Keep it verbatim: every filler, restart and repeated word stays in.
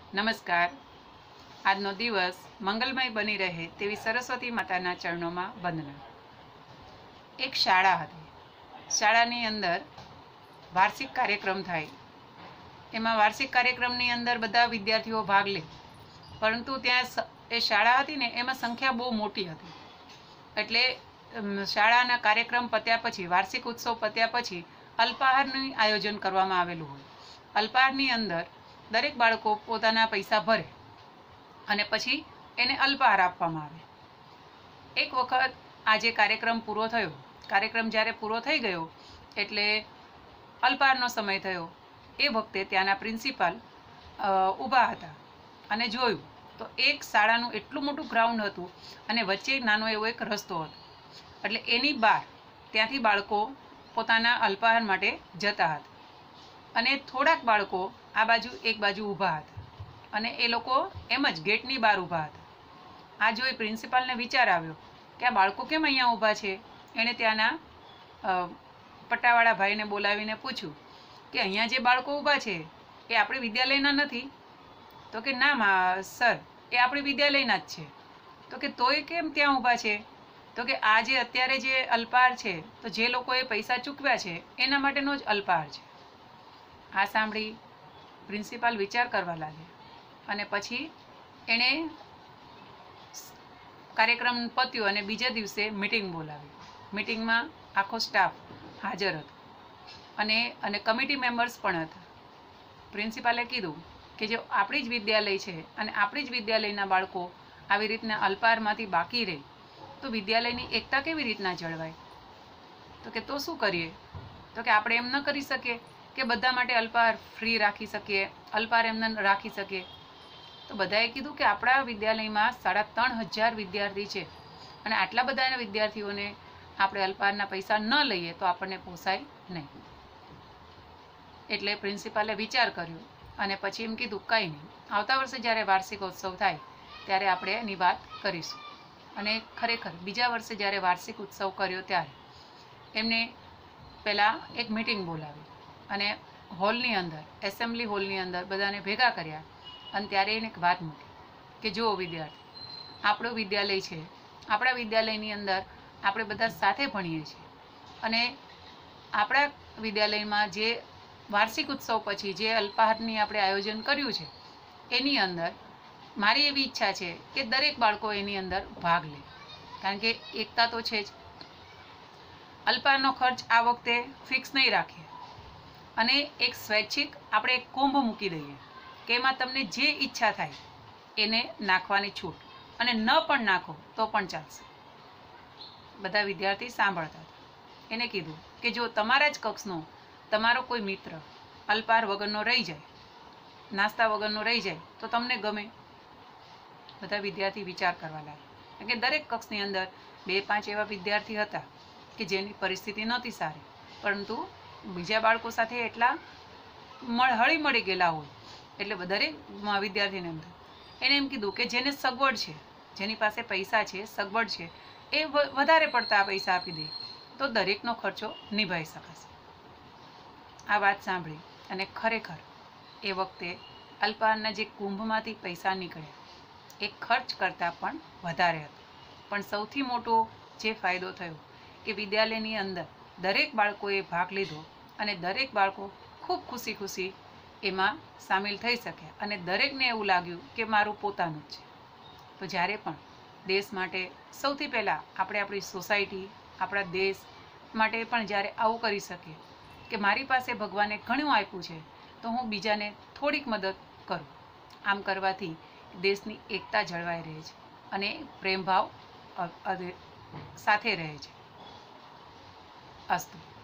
નમસ્કાર. આજનો દિવસ મંગલમય બની રહે તેવી સરસ્વતી માતાના ચરણોમાં વંદના. એક શાળા હતી. શાળાની અંદર વાર્ષિક કાર્યક્રમ થાય. એમાં વાર્ષિક કાર્યક્રમની અંદર બધા વિદ્યાર્થીઓ ભાગ લે, પરંતુ ત્યાં એ શાળા હતી ને એમાં સંખ્યા બહુ મોટી હતી. એટલે શાળાના કાર્યક્રમ પત્યા પછી, વાર્ષિક ઉત્સવ પત્યા પછી અલ્પાહારનું આયોજન કરવામાં આવેલું હોય. અલ્પાહારની અંદર દરેક બાળકો પોતાના પૈસા ભરે અને પછી એને અલ્પાહાર આપવામાં આવે. એક વખત આજે કાર્યક્રમ પૂરો થયો. કાર્યક્રમ જ્યારે પૂરો થઈ ગયો એટલે અલ્પાહારનો સમય થયો. એ વખતે ત્યાંના પ્રિન્સિપાલ ઊભા હતા અને જોયું તો એક શાળાનું એટલું મોટું ગ્રાઉન્ડ હતું અને વચ્ચે નાનો એવો એક રસ્તો હતો. એટલે એની બહાર ત્યાંથી બાળકો પોતાના અલ્પાહાર માટે જતા હતા અને થોડાક બાળકો આ બાજુ એક બાજુ ઊભા હતા અને એ લોકો એમ જ ગેટની બહાર ઊભા હતા. આ જોઈ પ્રિન્સિપાલને વિચાર આવ્યો કે આ બાળકો કેમ અહીંયા ઊભા છે. એણે ત્યાંના પટ્ટાવાળા ભાઈને બોલાવીને પૂછ્યું કે અહીંયા જે બાળકો ઊભા છે એ આપણી વિદ્યાલયના નથી? તો કે ના મા સર, એ આપણી વિદ્યાલયના જ છે. તો કે તોય કેમ ત્યાં ઊભા છે? તો કે આ જે અત્યારે જે અલ્પાહાર છે તો જે લોકોએ પૈસા ચૂકવ્યા છે એના માટેનો જ અલ્પાહાર છે. આ સાંભળી પ્રિન્સિપાલ વિચાર કરવા લાગ્યા અને પછી એણે કાર્યક્રમ પત્યો અને બીજા દિવસે મિટિંગ બોલાવી. મિટિંગમાં આખો સ્ટાફ હાજર હતો અને અને કમિટી મેમ્બર્સ પણ હતા. પ્રિન્સિપાલે કીધું કે જો આપણી જ વિદ્યાલય છે અને આપણી જ વિદ્યાલયના બાળકો આવી રીતના અલ્પાહારમાંથી બાકી રહે તો વિદ્યાલયની એકતા કેવી રીતના જળવાય? તો કે તો શું કરીએ? તો કે આપણે એમ ન કરી શકીએ કે બધા માટે અલ્પાહાર ફ્રી રાખી શકીએ, અલ્પાહાર એમને રાખી શકીએ. તો બધાએ કીધું કે આપણા વિદ્યાલયમાં સાડા ત્રણ હજાર વિદ્યાર્થી છે અને આટલા બધા વિદ્યાર્થીઓને આપણે અલ્પાહારના પૈસા ન લઈએ તો આપણને પોસાય નહીં. એટલે પ્રિન્સિપાલે વિચાર કર્યો અને પછી એમ કીધું કંઈ નહીં, આવતા વર્ષે જ્યારે વાર્ષિકોત્સવ થાય ત્યારે આપણે એની વાત કરીશું. અને ખરેખર બીજા વર્ષે જ્યારે વાર્ષિક ઉત્સવ કર્યો ત્યારે એમને પહેલાં એક મિટિંગ બોલાવી અને હોલની અંદર, એસેમ્બલી હોલની અંદર બધાને ભેગા કર્યા અને ત્યારે એને એક વાત મૂકી કે જુઓ વિદ્યાર્થી, આપણું વિદ્યાલય છે, આપણા વિદ્યાલયની અંદર આપણે બધા સાથે ભણીએ છીએ અને આપણા વિદ્યાલયમાં જે વાર્ષિક ઉત્સવ પછી જે અલ્પાહારની આપણે આયોજન કર્યું છે એની અંદર મારી એવી ઈચ્છા છે કે દરેક બાળકો એની અંદર ભાગ લે, કારણ કે એકતા તો છે જ. અલ્પાહારનો ખર્ચ આ વખતે ફિક્સ નહીં રાખીએ અને એક સ્વૈચ્છિક આપણે એક કુંભ મૂકી દઈએ કે એમાં તમને જે ઈચ્છા થાય એને નાખવાની છૂટ, અને ન પણ નાખો તો પણ ચાલશે. બધા વિદ્યાર્થી સાંભળતા હતા. એને કીધું કે જો તમારા જ કક્ષનો તમારો કોઈ મિત્ર અલ્પાહાર વગરનો રહી જાય, નાસ્તા વગરનો રહી જાય તો તમને ગમે? બધા વિદ્યાર્થી વિચાર કરવા લાગ્યા. કે દરેક કક્ષની અંદર બે પાંચ એવા વિદ્યાર્થી હતા કે જેની પરિસ્થિતિ નહોતી સારી, પરંતુ બીજા બાળકો સાથે એટલા હળી મળી ગયેલા હોય એટલે દરેક વિદ્યાર્થીને એમ એને એમ કીધું કે જેને સગવડ છે, જેની પાસે પૈસા છે, સગવડ છે, એ વધારે પડતા પૈસા આપી દે તો દરેકનો ખર્ચો નિભાવી શકાશે. આ વાત સાંભળી અને ખરેખર એ વખતે અલ્પાહારના જે કુંભમાંથી પૈસા નીકળ્યા એ ખર્ચ કરતાં પણ વધારે હતો. પણ સૌથી મોટો જે ફાયદો થયો કે વિદ્યાલયની અંદર દરેક બાળકોએ ભાગ લીધો અને દરેક બાળકો ખૂબ ખુશી ખુશી એમાં સામેલ થઈ શક્યા અને દરેકને એવું લાગ્યું કે મારું પોતાનું જ છે. તો જ્યારે પણ દેશ માટે સૌથી પહેલાં આપણે આપણી સોસાયટી, આપણા દેશ માટે પણ જ્યારે આવું કરી શકીએ કે મારી પાસે ભગવાને ઘણું આપ્યું છે તો હું બીજાને થોડીક મદદ કરું, આમ કરવાથી દેશની એકતા જળવાઈ રહે છે અને પ્રેમભાવ સાથે રહે છે. અસ્તુ.